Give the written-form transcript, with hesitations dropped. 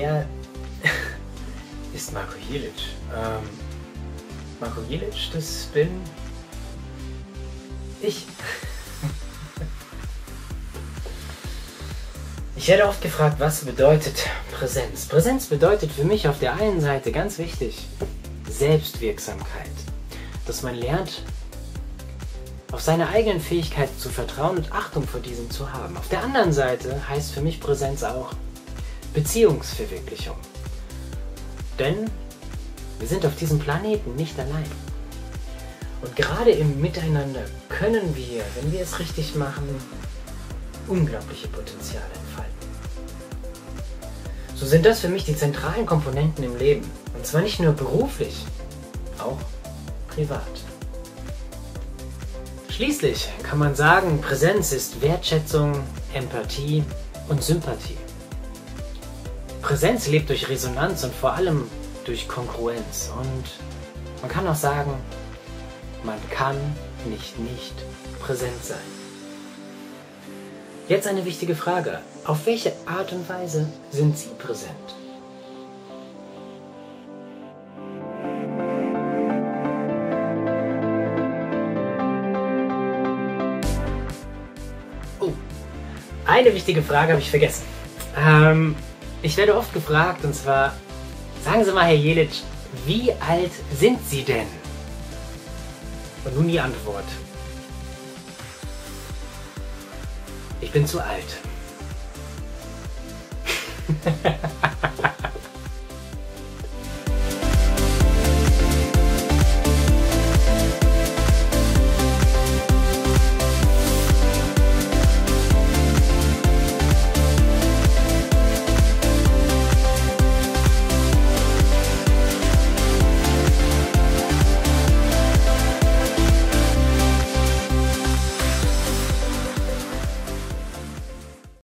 wer ist Marko Jelic? Marko Jelic, das bin ich. Ich werde oft gefragt, was bedeutet Präsenz? Präsenz bedeutet für mich auf der einen Seite ganz wichtig Selbstwirksamkeit. Dass man lernt, auf seine eigenen Fähigkeiten zu vertrauen und Achtung vor diesen zu haben. Auf der anderen Seite heißt für mich Präsenz auch Beziehungsverwirklichung. Denn wir sind auf diesem Planeten nicht allein. Und gerade im Miteinander können wir, wenn wir es richtig machen, unglaubliche Potenziale entfalten. So sind das für mich die zentralen Komponenten im Leben. Und zwar nicht nur beruflich, auch privat. Schließlich kann man sagen, Präsenz ist Wertschätzung, Empathie und Sympathie. Präsenz lebt durch Resonanz und vor allem durch Kongruenz. Und man kann auch sagen, man kann nicht präsent sein. Jetzt eine wichtige Frage. Auf welche Art und Weise sind Sie präsent? Oh, eine wichtige Frage habe ich vergessen. Ich werde oft gefragt, und zwar, sagen Sie mal, Herr Jelic, wie alt sind Sie denn? Und nun die Antwort. Ich bin zu alt.